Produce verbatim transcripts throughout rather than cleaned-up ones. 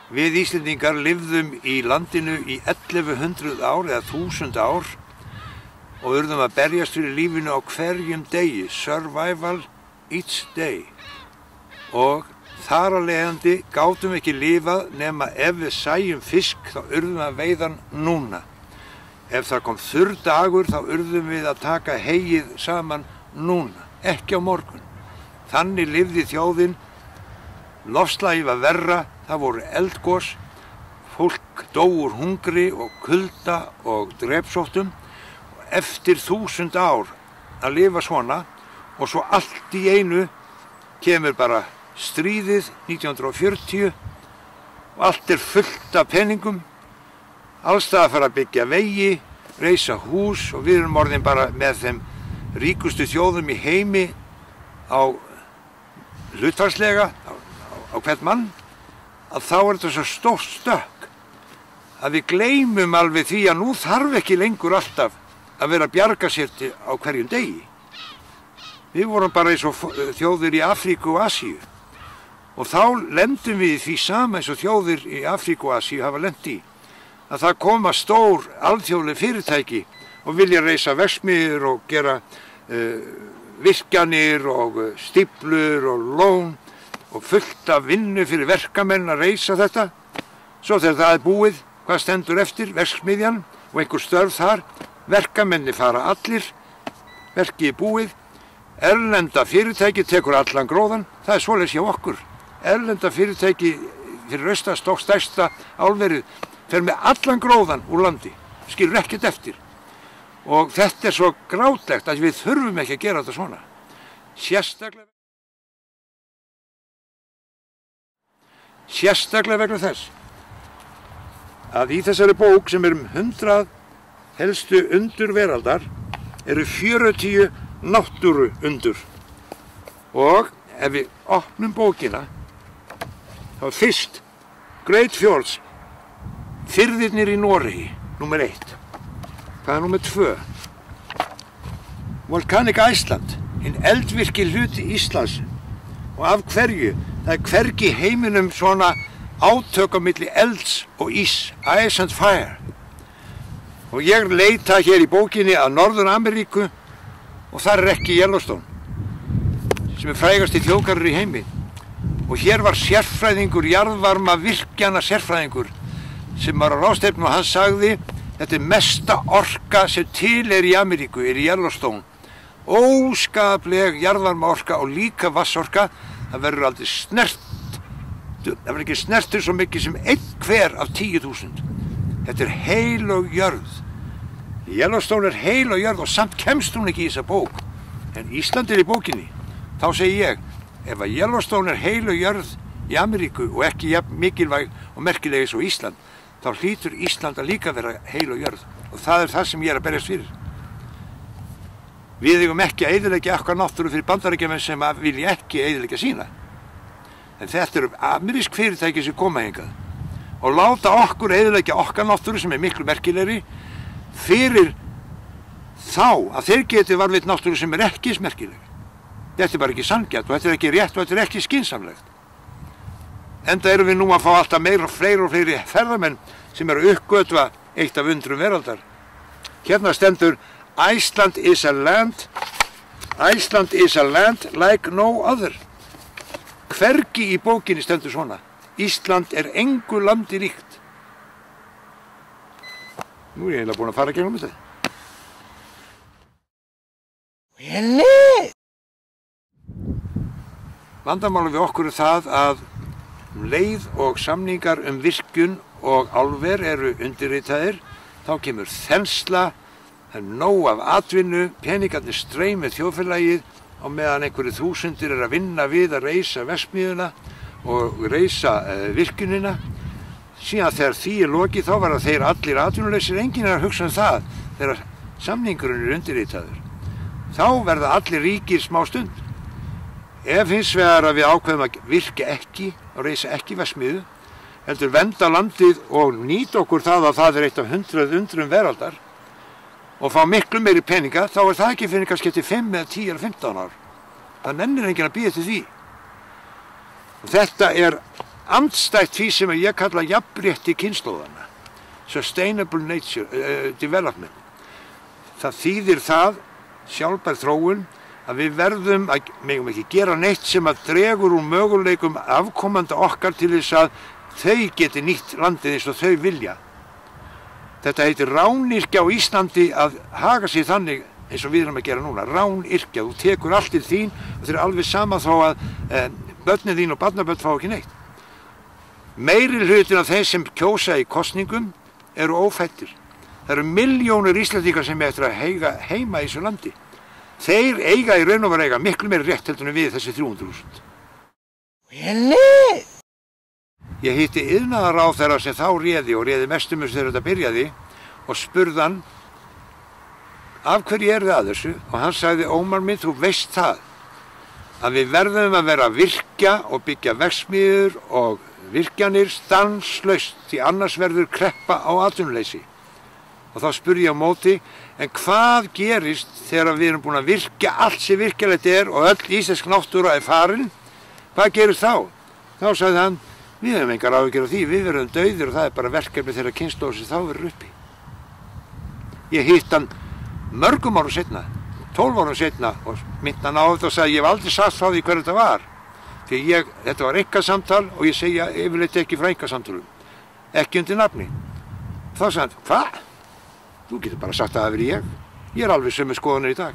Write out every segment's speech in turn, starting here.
Við Íslendingar lifðum í landinu í ellefu hundruð ár eða þúsund ár og urðum að berjast fyrir lífinu á hverjum degi, survival each day. Og þar að leiðandi gátum ekki lifað nema ef við sæjum fisk þá urðum að veiða hann núna. Ef það kom þurr dagur þá urðum við að taka heyið saman núna, ekki á morgun. Þannig lifði þjóðin, loftslagið var verra, það voru eldgos, fólk dó úr hungri og kulda og drepsóttum. Eftir þúsund ár að lifa svona og svo allt í einu kemur bara stríðið nítján hundruð og fjörutíu og allt er fullt af peningum, alls það að fara að byggja vegi, reisa hús og við erum orðin bara með þeim ríkustu þjóðum í heimi á hlutfallslega á, á, á hvern mann, að þá er þetta svo stórt stökk að við gleymum alveg því að nú þarf ekki lengur alltaf að vera að bjarga sér á hverjum degi. Við vorum bara eins og þjóðir í Afríku og Asíu og þá lendum við því sama eins og þjóðir í Afríku og Asíu hafa lent í, að það koma stór alþjóðleg fyrirtæki og vilja reisa verksmiðjur og gera uh, virkjanir og stíflur og lón og fullt af vinnu fyrir verkamenn að reisa þetta. Svo þegar það er búið, hvað stendur eftir? Verksmiðjan og einhver störf þar. Verkamenni fara allir, verkið er búið, erlenda fyrirtæki tekur allan gróðan, það er svoleiðis hjá okkur. Erlenda fyrirtæki fyrir austast og stærsta álverið fer með allan gróðan úr landi, skilur ekkert eftir. Og þetta er svo grátlegt að við þurfum ekki að gera þetta svona. Sérstaklega, sérstaklega vegna þess að í þessari bók sem er um hundrað helstu undur veraldar eru fjörutíu náttúru undur. Og ef við opnum bókina þá er fyrst Great Fjords, firðirnir í Noregi, númer eitt. Hvað er númer tvö? Volcanic Iceland, hinn eldvirki hluti Íslands. Og af hverju? Það er hvergi í heiminum svona átök á milli elds og ís, ice and fire. Og ég leita hér í bókinni að Norður-Ameríku og þar er ekki Yellowstone, sem er frægasti þjóðgarður í heimi. Og hér var sérfræðingur, jarðvarma virkjana sérfræðingur, sem var á ráðstefnu og hann sagði: þetta er mesta orka sem til er í Ameríku, er í Yellowstone. Óskapleg jarðvarma orka og líka vatnsorka, það verður aldrei snert, það verður ekki snertur svo mikið sem einn hver af tíu þúsund. Þetta er heilög jörð. Yellowstone er heilög jörð og samt kemst hún ekki í þessa bók. En Ísland er í bókinni. Þá segi ég, ef að Yellowstone er heilög jörð í Ameríku og ekki jafn mikilvæg og merkileg eins og Ísland, þá hlýtur Ísland að líka vera heilög jörð. Og það er það sem ég er að berjast fyrir. Við eigum ekki að eyðileggja okkar náttúru fyrir Bandaríkjamenn sem vilja ekki eyðileggja sína. En þetta eru amerísk fyrirtæki sem koma hingað og láta okkur eyðileggja okkar náttúru sem er miklu merkilegri fyrir þá að þeir geti varðveitt náttúru sem er ekki merkileg. Þetta er bara ekki sanngjarnt og þetta er ekki rétt og þetta er ekki skynsamlegt. Enda erum við nú að fá alltaf meira og fleiri og fleiri ferðamenn sem eru að uppgötva eitt af undrum veraldar. Hérna stendur Iceland is a land, Iceland is a land like no other. Hvergi í bókinni stendur svona. Ísland er engu landi líkt. Nú er ég eiginlega búinn að fara gegnum þetta. Vandamálið við okkur er það að um leið og samningar um virkjun og álver eru undirritaðir, þá kemur þensla, það er nóg af atvinnu, peningarnir streyma þjóðfélagið á meðan einhverju þúsundir er að vinna við að reisa verksmiðjuna og reisa uh, virkjunina. Síðan þegar því er lokið þá verða þeir allir atvinnulausir, enginn er að hugsa um það þegar samningurinn er undirritaður. Þá verða allir ríkir smá stund. Ef hins vegar að við ákveðum að virka ekki og reisa ekki verksmiðju, heldur vernda landið og nýta okkur það að það er eitt af hundrað undrum veraldar og fá miklu meiri peninga, þá er það ekki fyrir kannski eftir fimm eða tíu eða fimmtán ár. Það nennir enginn að bíða til því. Og þetta er andstætt því sem ég kalla jafnrétti kynslóðanna, sustainable nature, uh, development. Það þýðir það, sjálfbær þróun, að við verðum að megum ekki gera neitt sem að dregur úr möguleikum afkomanda okkar til þess að þau geti nýtt landið eins og þau vilja. Þetta heitir rányrkja á Íslandi að haga sér þannig eins og við erum að gera núna, rányrkja. Þú tekur allt til þín og þeir eru alveg sama þó að eh, börnin þín og barnabörn fá ekki neitt. Meiri hlutin af þeim sem kjósa í kosningum eru ófættir. Það eru milljónir Íslendingar sem er eftir að heiga heima í þessu landi. Þeir eiga í raun og veru eiga miklu meiri rétt heldur en við þessi þrjú hundruð þúsund. Really? Ég hitti iðnaðarráðherra sem þá réði og réði mestum þegar þetta byrjaði og spurði hann af hverju er þið að þessu og hann sagði Ómar minn, þú veist það að við verðum að vera að virkja og byggja verksmiðjur og virkjanir stanslaust því annars verður kreppa á atvinnuleysi. Og þá spurði ég á móti, en hvað gerist þegar við erum búin að virkja allt sem virkjalegt er og öll íslensk náttúra er farin? Hvað gerist þá? Þá sagði hann, við hefum engar áhyggjur af því, við verðum dauðir og það er bara verkefni þeirra kynslóðar sem þá verður uppi. Ég hitt hann mörgum árum setna, tólf árum setna og myndi hann á þetta og sagði, ég hef aldrei sagt frá því hver þetta var. Því ég, þetta var einkasamtal og ég segja yfirleitt ekki frá einkasamtalum, ekki undir nafni. Þá sagði hann, hvað? Þú getur bara sagt að það verið ég. Ég er alveg sömu skoðanir í dag.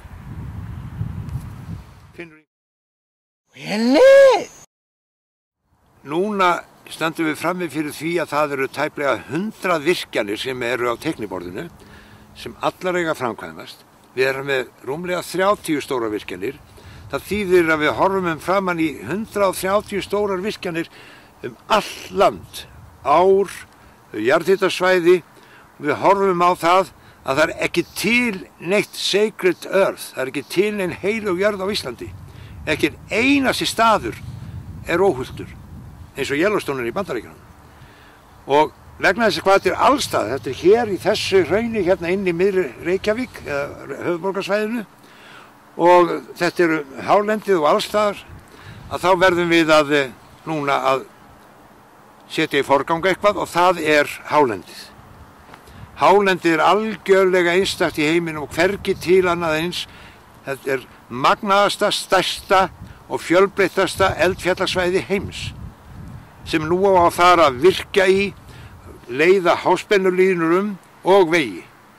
Finnur í... Really? Núna stöndum við frammi fyrir því að það eru tæplega hundrað virkjanir sem eru á teikniborðinu, sem allar eiga framkvæmast. Við erum með rúmlega þrjátíu stórar virkjanir. Það þýðir að við horfum framan í hundrað þrjátíu stórar virkjanir um all land, ár, jarðhitasvæði. Við horfum á það að það er ekki til neitt sacred earth, það er ekki til neinn heilög jörð á Íslandi. Ekki einasti staður er óhultur, eins og Yellowstone í Bandaríkjunum. Og vegna þess að hvað þetta er allstað, þetta er hér í þessu hrauni hérna inn í miðri Reykjavík, eða höfuðborgarsvæðinu, og þetta eru hálendið og allstaðar, að þá verðum við að núna að setja í forgang eitthvað og það er hálendið. Hálendið er algjörlega einstakt í heiminum og hvergi til annað eins. Þetta er magnaðasta, stærsta og fjölbreyttasta eldfjallasvæði heims sem nú á að fara að virka í, leiða háspennulínur um og vegi.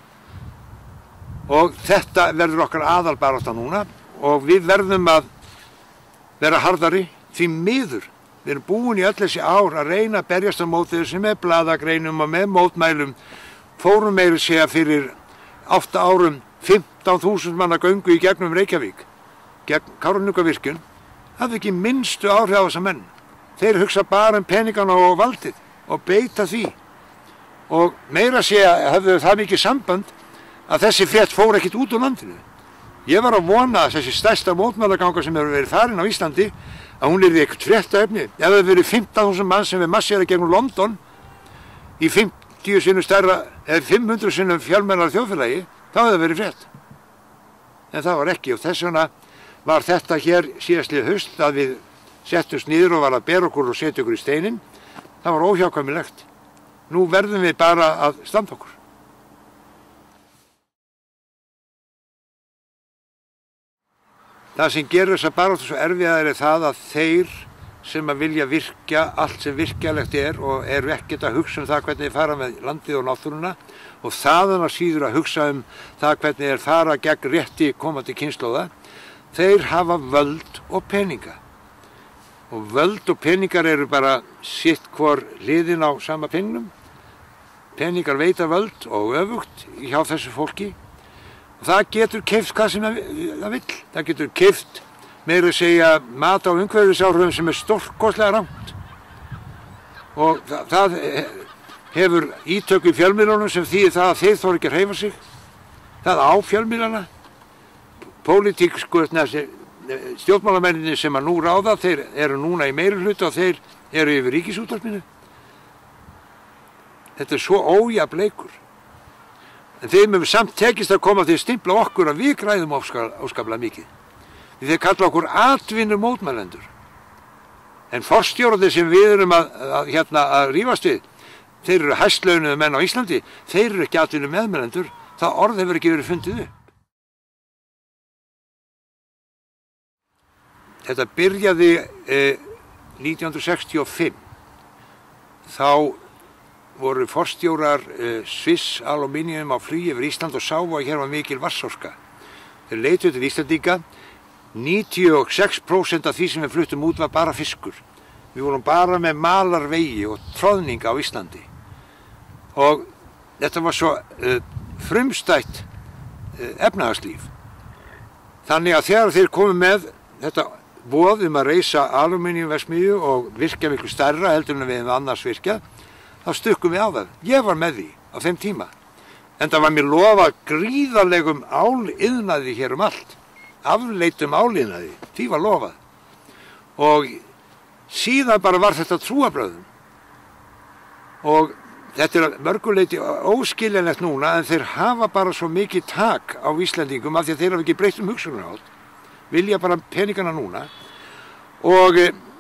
Og þetta verður okkar aðalbarátta núna og við verðum að vera harðari því miður. Við erum búin í öll þessi ár að reyna að berjast á móti þessu með blaðagreinum og með mótmælum. Fórum meira segja fyrir átta árum fimmtán þúsund manna göngu í gegnum Reykjavík, gegn Kárahnjúkavirkjun, hafði ekki minnstu áhrif á þessa menn. Þeir hugsa bara um peningana og valdið og beita því. Og meira segja hafði það mikið samband að þessi frétt fór ekkit út úr landinu. Ég var að vona að þessi stærsta mótmælaganga sem hefur verið farin á Íslandi, að hún er ekkert fréttaefni. Ef það hefur verið fimmtán þúsund mann sem við massera gegnum London í fimmtíu sinnum stærra, eða fimm hundruð sinnum fjölmennar þjóðfélagi, þá hefði það verið frétt. En það var ekki og þess vegna var þetta hér síðastlið haust að við settumst niður og var að bera okkur og setja okkur í steinin. Það var óhjákvæmilegt. Nú verðum við bara að standa okkur. Það sem gerir þessa baráttu svo erfiðar er það að þeir sem að vilja virkja allt sem virkjalegt er og eru ekkert að hugsa um það hvernig þeir fara með landið og náttúruna og þaðan að síður að hugsa um það hvernig þeir fara gegn rétti komandi kynslóða, þeir hafa völd og peninga. Og völd og peningar eru bara sitt hvor hliðin á sama peningum. Peningar veita völd og öfugt hjá þessu fólki. Og það getur keypt hvað sem það vill. Það getur keypt meira að segja mat á umhverfisáhrifum sem er stórkostlega rangt. Og það, það hefur ítök í fjölmiðlunum sem þýðir það að þeir þora ekki að hreyfa sig. Það á fjölmiðlana. Pólitík, sko, stjórnmálamenninni sem að nú ráða, þeir eru núna í meirihluta og þeir eru yfir ríkisútvarpinu. Þetta er svo ójafn leikur. En þeim hefur samt tekist að koma til að stimpla okkur að við græðum óskaplega mikið. Því þeir kalla okkur atvinnu mótmælendur. En forstjórarnir sem við erum að, að, hérna, að rífast við, þeir eru hæstlaunuðu menn á Íslandi, þeir eru ekki atvinnu meðmælendur, það orð hefur ekki verið fundið upp. Þetta byrjaði eh, nítján hundruð sextíu og fimm. Þá voru forstjórar eh, Swiss Aluminium á flugi yfir Ísland og sáu að hér var mikil vatnsorka. Þeir leituðu til Íslandinga. níutíu og sex prósent af því sem við fluttum út var bara fiskur. Við vorum bara með malarvegi og troðninga á Íslandi. Og þetta var svo uh, frumstætt uh, efnahagslíf. Þannig að þegar þeir komu með þetta boð um að reisa alumíniumverksmiðju og virkja miklu stærra heldur en við hefum annars virkjað, þá stukkum við á það. Ég var með því á þeim tíma. En það var mér lofað gríðarlegum áliðnaði hér um allt. Afleitum áliðnaði, því var lofað. Og síðan bara var þetta trúarbrögðum. Og þetta er mörguleiti óskiljanlegt núna, en þeir hafa bara svo mikið tak á Íslendingum af því að þeir hafa ekki breytt um hugsunarhátt, vilja bara peningana núna og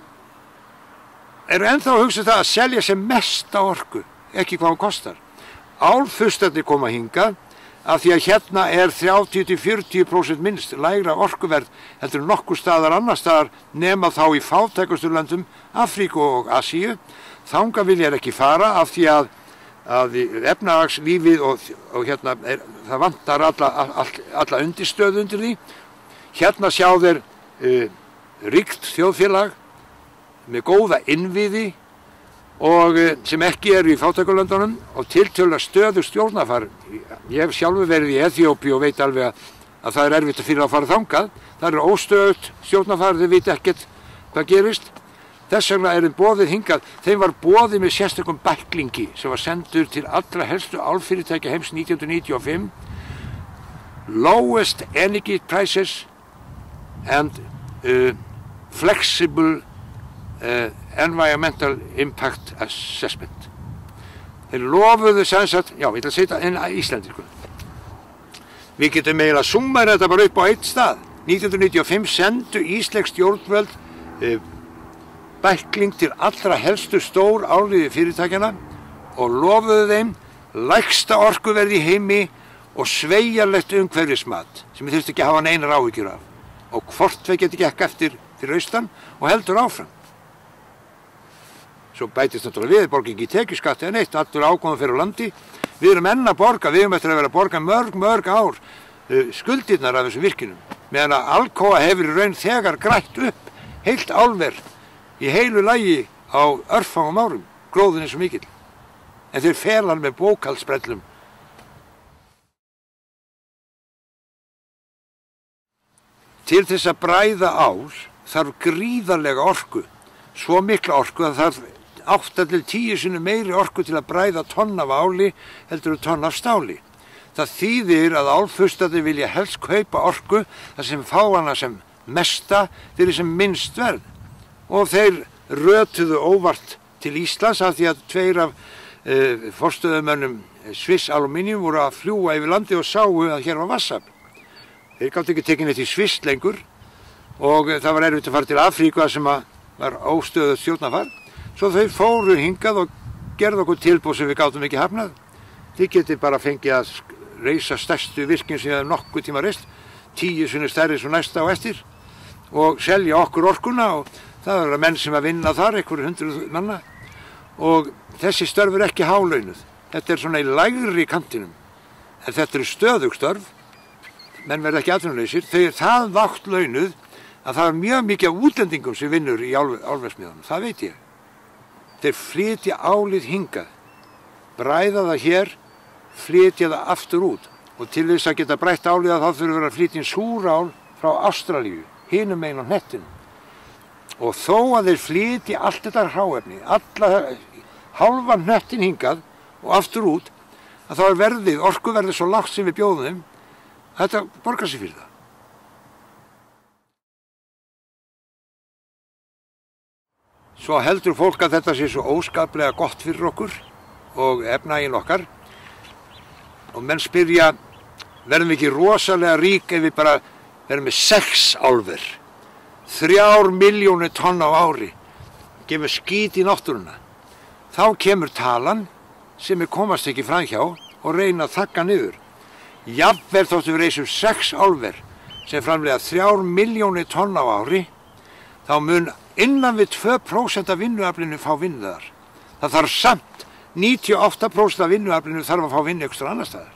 eru ennþá að hugsa það að selja sem mesta orku, ekki hvað hún kostar. Álfustarnir koma hingað af því að hérna er þrjátíu til fjörutíu prósent minnst lægra orkuverð heldur nokkur staðar annar staðar nema þá í fátækustu löndum Afríku og Asíu. Þangað vilja ekki fara af því að, að efnahagslífið og, og hérna er, það vantar alla, alla, alla undirstöðu undir því. Hérna sjá þeir uh, ríkt þjóðfélag með góða innviði og sem ekki eru í fátækulöndunum og tiltölulega stöðu stjórnarfar. Ég hef sjálfur verið í Eþíópíu og veit alveg að, að það er erfitt að fyrir að fara þangað. Það eru óstöðugt stjórnarfar, þeir vita ekkert hvað gerist. Þess vegna er þeim boðið hingað. Þeim var boðið með sérstökum bæklingi sem var sendur til allra helstu álfyrirtækja heims nítján hundruð níutíu og fimm. Lowest energy prices and uh, flexible uh, environmental impact assessment. Þeir lofuðu sem sagt, já, ég ætla að setja inn að Íslandi. Við getum eiginlega summað þetta bara upp á einn stað. nítján hundruð níutíu og fimm sendu íslensk stjórnvöld eh, bækling til allra helstu stór álíði fyrirtækjana og lofuðu þeim lægsta orkuverð í heimi og sveigjanlegt umhverfismat sem við þurftum ekki að hafa neinar áhyggjur af. Og hvort við getum gekk eftir fyrir austan og heldur áfram. Svo bætist náttúrulega við, borga ekki tekjuskatt eða neitt, allur ákvæmum fyrir landi. Við erum enn að borga, við erum eftir að vera að borga mörg, mörg ár uh, skuldirnar af þessum virkinum. Meðan að Alcoa hefur í raun þegar grætt upp heilt álver í heilu lagi á örfáum árum, gróðin er svo mikill. En þeir felan með bókhaldsbrellum. Til þess að bræða ál þarf gríðarlega orku, svo mikla orku að þarf átta til tíu sinnum meiri orku til að bræða tonn af áli heldur en tonn af stáli. Það þýðir að álfustarnir vilja helst kaupa orku þar sem fá hana sem mesta fyrir sem minnst verð. Og þeir rötuðu óvart til Íslands af því að tveir af uh, forstöðumönnum Swiss Aluminium voru að fljúga yfir landi og sáu að hér var vatnsafl. Þeir gátu ekki tekið neitt í Sviss lengur og uh, það var erfitt að fara til Afríku sem að var óstöðugt stjórnarfar. Svo þau fóru hingað og gerðu okkur tilboð sem við gátum ekki hafnað. Þið getið bara fengið að reisa stærstu virkjun sem við hefum nokkuð tíma reist, tíu sinni stærri svo næsta á eftir og selja okkur orkuna og það eru menn sem að vinna þar, einhverjum hundruð manna og þessi störf er ekki hálaunuð. Þetta er svona í lægri kantinum en þetta eru stöðug störf, menn verða ekki atvinnuleysir, þau er það lágt launuð að það er mjög mikið af útlendingum sem vinnur í álverksmiðjunum, það veit ég. Þeir flytja álið hingað, bræða það hér, flytja það aftur út og til þess að geta brætt álið þá þurfum við að flytja inn súrál frá Ástralíu, hinum megin á hnettinum. Og þó að þeir flytja allt þetta hráefni, alla hálfa hnettin hingað og aftur út, að þá er verðið, orkuverðið svo lágt sem við bjóðum þeim, að þetta borgar sig fyrir það. Svo heldur fólk að þetta sé svo óskaplega gott fyrir okkur og efnahaginn okkar og menn spyrja, verðum við ekki rosalega rík ef við bara verðum með sex álver, þrjár milljónir tonn á ári gefur skít í náttúruna. Þá kemur talan sem við komast ekki framhjá og reyna að þagga niður. Jafnvel þóttu við reisum sex álver sem framleiða þrjár milljónir tonn á ári, þá mun innan við tvö prósent af vinnuaflinu fá vinnu þar. Það þarf samt níutíu og átta prósent af vinnuaflinu þarf að fá vinnu einhvers staðar annars staðar.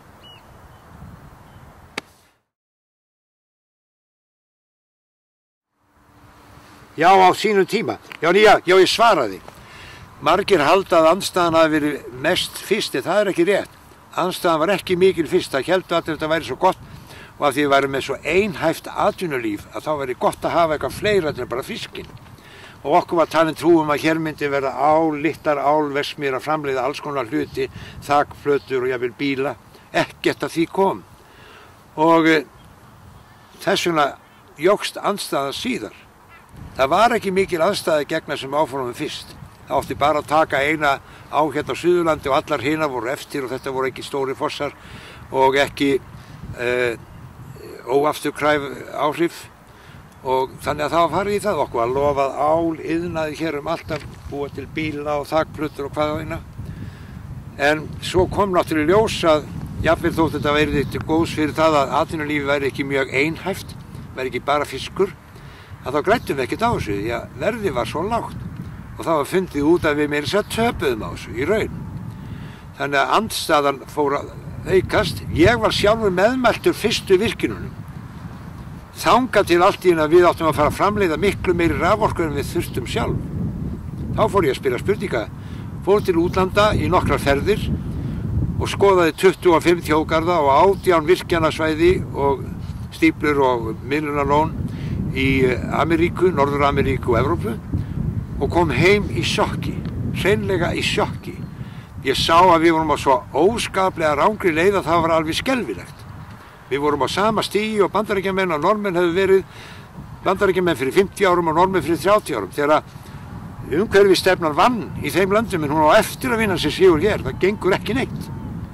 Já, á sínum tíma. Já, já, já, ég svaraði. Margir halda að andstaðan hafi verið mest fyrsti, það er ekki rétt. Andstaðan var ekki mikil fyrst, það héldu allir þetta væri svo gott og af því við værum með svo einhæft atvinnulíf að þá væri gott að hafa eitthvað fleira til bara fiskinn. Og okkur var talin trúum að hér myndi verða ál, litlar álverksmiðjur að framleiða alls konar hluti, þakplötur og jafnvel bíla, ekkert að því kom. Og e, þess vegna jókst andstaðan síðar. Það var ekki mikil andstaða gegna sem áformum fyrst. Það átti bara að taka eina á hérna á Suðurlandi og allar hinar voru eftir og þetta voru ekki stóri fossar og ekki e, óafturkræf áhrif. Og þannig að það var farið í það, okkur var lofað ál, iðnaði hér um alltaf, búa til bíla og þakplötur og hvað á eina. En svo kom náttúrulega ljós að jafnvel þótt þetta væri til góðs fyrir það að atvinnulífi væri ekki mjög einhæft, væri ekki bara fiskur, að þá grættum við ekkert á þessu, því að verðið var svo lágt og það var fundið út að við meira sér töpuðum á þessu í raun. Þannig að andstaðan fór að aukast. Ég var sjálfur meðmæltur fyrstu virkinunum. Þangað til allt í einu að við áttum að fara að framleiða miklu meiri raforku en við þurftum sjálf. Þá fór ég að spila spurninga, fór til útlanda í nokkrar ferðir og skoðaði tuttugu og fimm þjóðgarða og átján virkjanasvæði og stíflur og miðlunarlón í Ameríku, Norður-Ameríku og Evrópu og kom heim í sjokki, hreinlega í sjokki. Ég sá að við vorum á svo óskaplega rangri leið að það var alveg skelfilegt. Við vorum á sama stigi og Bandaríkjamenn og Norðmenn hefðu verið Bandaríkjamenn fyrir fimmtíu árum og Norðmenn fyrir þrjátíu árum þegar umhverfisstefnan vann í þeim löndum en hún á eftir að vinna sér sigur hér, það gengur ekki neitt.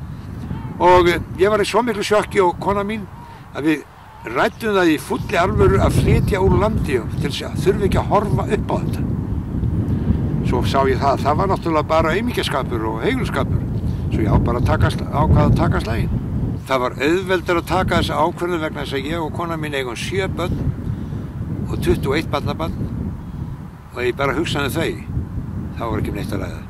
Og ég var í svo miklu sjokki og kona mín að við ræddum það í fulli alvöru að flytja úr landi til þess að þurfi ekki að horfa upp á þetta. Svo sá ég það, það var náttúrulega bara aumingjaskapur og heigulskapur, svo ég á bara að taka, ákvað að taka slaginn. Það var auðveldur að taka þessa ákvörðun vegna þess að ég og kona mín eigum sjö börn og tuttugu og eitt barnabarn og ég bara hugsaði þau, það var ekki um neitt að ræða.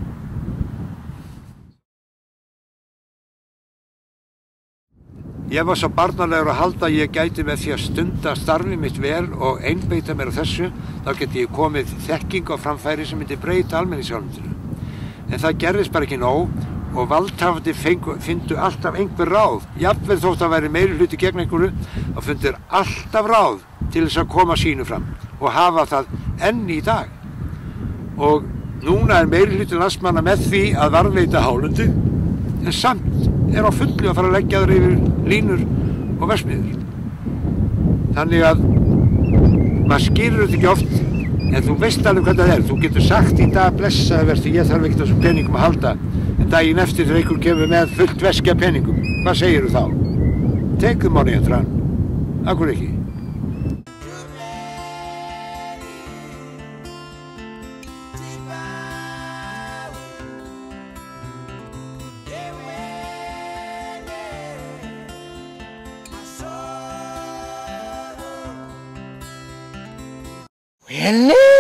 Ég var svo barnalegur að halda að ég gæti með því að stunda starfið mitt vel og einbeita mér á þessu, þá geti ég komið þekking á framfæri sem myndi breyta almenningsálmundinu. En það gerðist bara ekki nóg og valdhafandi fyndu alltaf einhver ráð. Jafnvel þótt að væri meiri hluti gegn einhverju, þá fundir alltaf ráð til þess að koma sínu fram og hafa það enn í dag. Og núna er meiri hluti landsmanna með því að varðveita hálendi, en samt er á fullu að fara að leggja þar yfir línur og verksmiðjur. Þannig að maður skilur þetta ekki oft, en þú veist alveg hvað það er. Þú getur sagt í dag blessaði verður, ég þarf ekkert á þessum peningum að halda, en daginn eftir þegar einhver kemur með fullt veski af peningum, hvað segirðu þá? Take the money and run. Akkur ekki. Really?